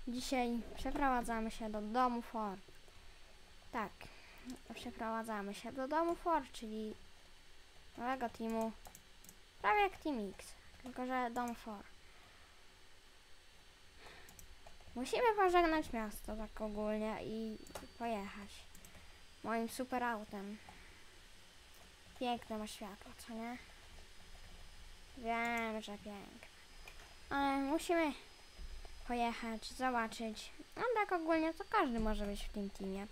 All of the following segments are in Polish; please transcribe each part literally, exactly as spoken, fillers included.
Dzisiaj przeprowadzamy się do domu for. Tak, przeprowadzamy się do domu for, czyli nowego teamu, prawie jak Team X, tylko że dom for. Musimy pożegnać miasto tak ogólnie i pojechać moim super autem. Piękne ma światło, co nie? Wiem, że piękne. Ale musimy pojechać, zobaczyć. No tak ogólnie to każdy może być w tym teamie.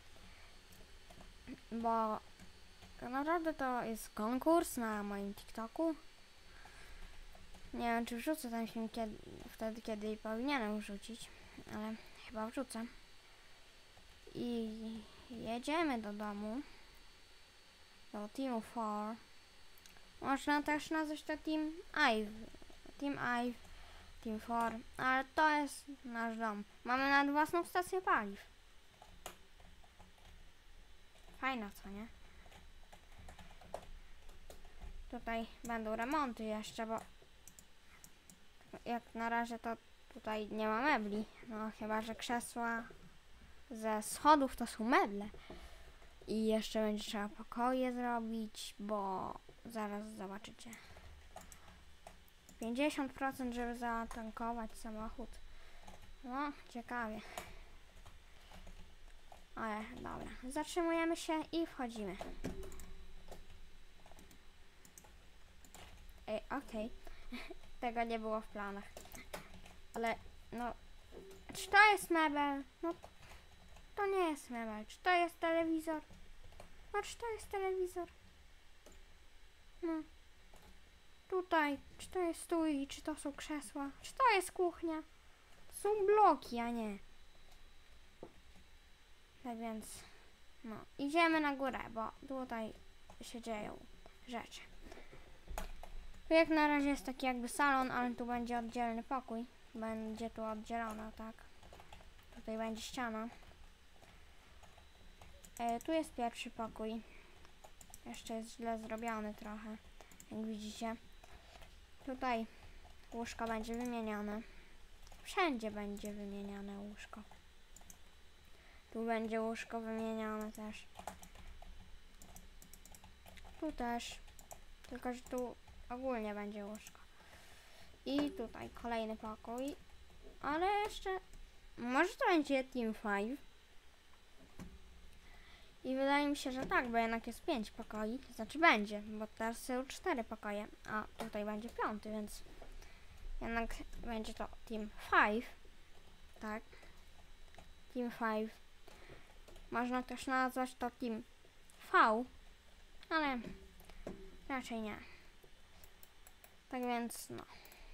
Bo tak naprawdę to jest konkurs na moim TikToku. Nie wiem, czy wrzucę ten film kiedy, wtedy, kiedy powinienem wrzucić, ale chyba wrzucę. I jedziemy do domu, do Teamu for. Można też nazwać to Team Ive. Team Ive, Team for, ale to jest nasz dom. Mamy nawet własną stację paliw. Fajna, co nie? Tutaj będą remonty jeszcze, bo jak na razie to tutaj nie ma mebli. No chyba, że krzesła ze schodów to są meble. I jeszcze będzie trzeba pokoje zrobić, bo zaraz zobaczycie. pięćdziesiąt procent, żeby zatankować samochód. No, ciekawie. Ale dobra, zatrzymujemy się i wchodzimy. Ej, okej. Okay. Tego nie było w planach. Ale, no, czy to jest mebel? No, to nie jest mebel. Czy to jest telewizor? No, czy to jest telewizor? No. Tutaj, czy to jest stój, czy to są krzesła? Czy to jest kuchnia? To są bloki, a nie. Tak więc, no, idziemy na górę, bo tutaj się dzieją rzeczy. Tu jak na razie jest taki jakby salon, ale tu będzie oddzielny pokój. Będzie tu oddzielona, tak. Tutaj będzie ściana. E, tu jest pierwszy pokój. Jeszcze jest źle zrobiony trochę, jak widzicie. Tutaj łóżko będzie wymieniane. Wszędzie będzie wymieniane łóżko. Tu będzie łóżko wymieniane też. Tu też. Tylko że tu ogólnie będzie łóżko. I tutaj kolejny pokój. Ale jeszcze... Może to będzie Team pięć. I wydaje mi się, że tak, bo jednak jest pięć pokoi. Znaczy będzie, bo teraz są cztery pokoje. A tutaj będzie piąty, więc... Jednak będzie to Team pięć. Tak. Team pięć. Można też nazwać to Team V. Ale... Raczej nie. Tak więc, no.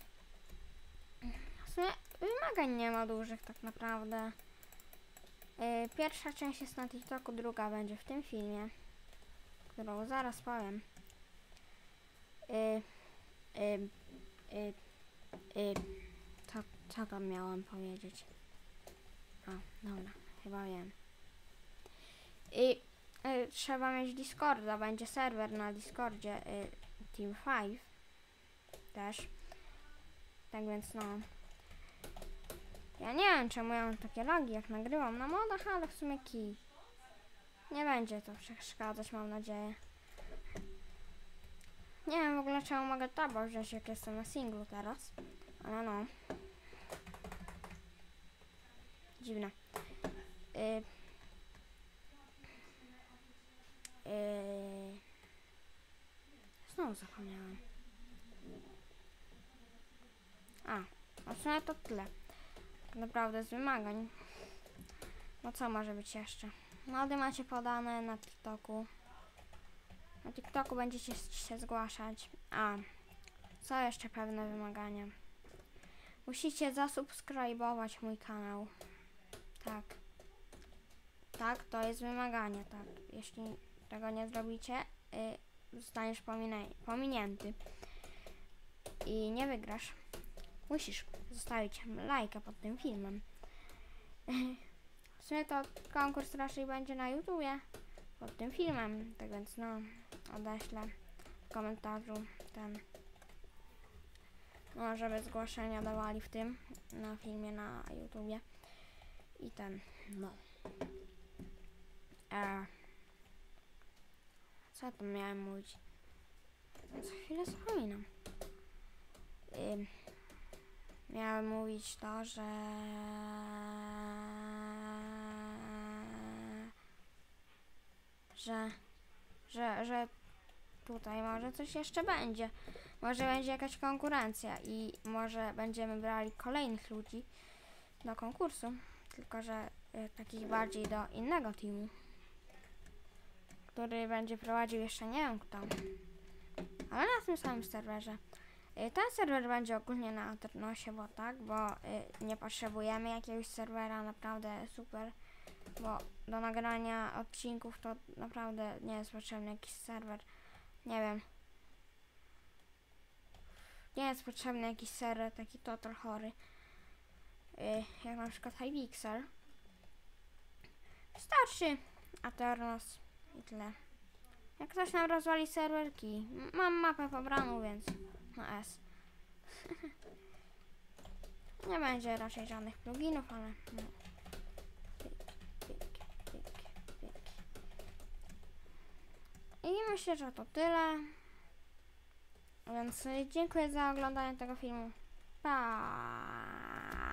W sumie wymagań nie ma dużych tak naprawdę. Yy, pierwsza część jest na TikToku, druga będzie w tym filmie, którą zaraz powiem. Yy, yy, yy, yy, co, co tam miałam powiedzieć? O, dobra, chyba wiem. I yy, trzeba mieć Discorda, będzie serwer na Discordzie yy, Team pięć też. Tak więc no. Ja nie wiem, czemu ja mam takie lagi, jak nagrywam na modach, ale w sumie kij. Nie będzie to przeszkadzać, mam nadzieję. Nie wiem w ogóle, czemu mogę taba wziąć, jak jestem na singlu teraz. Ale no. Dziwne. Yy. Yy. Znowu zapomniałam. A, a w sumie to tyle. Tak naprawdę z wymagań. No co może być jeszcze? Mody macie podane na TikToku. Na TikToku będziecie się zgłaszać. A, co jeszcze pewne wymagania? Musicie zasubskrybować mój kanał. Tak. Tak, to jest wymaganie, tak. Jeśli tego nie zrobicie, yy, zostaniesz pominięty. I nie wygrasz. Musisz zostawić lajka pod tym filmem. W sumie to konkurs raczej będzie na YouTubie pod tym filmem, tak więc no, odeślę w komentarzu ten No, żeby zgłoszenia dawali w tym, na filmie, na YouTubie. I ten, no. E, co ja tu miałem mówić? Za chwilę zapominam. Ym, miałem mówić to, że... Że... Że... Że tutaj może coś jeszcze będzie. Może będzie jakaś konkurencja i może będziemy brali kolejnych ludzi do konkursu. Tylko, że y, takich bardziej do innego teamu, który będzie prowadził jeszcze nie wiem kto. Ale na tym samym serwerze. Y, ten serwer będzie ogólnie na Aternosie, bo tak, bo y, nie potrzebujemy jakiegoś serwera, naprawdę super. Bo do nagrania odcinków to naprawdę nie jest potrzebny jakiś serwer. Nie wiem. Nie jest potrzebny jakiś serwer taki total chory. Yy, jak na przykład Hypixel. Starszy Aternos i tyle. Jak ktoś nam rozwali serwerki, mam mapę pobraną, więc na S. Nie będzie raczej żadnych pluginów, ale no. Pyk, pyk, pyk, pyk. I myślę, że to tyle. Więc dziękuję za oglądanie tego filmu. Pa!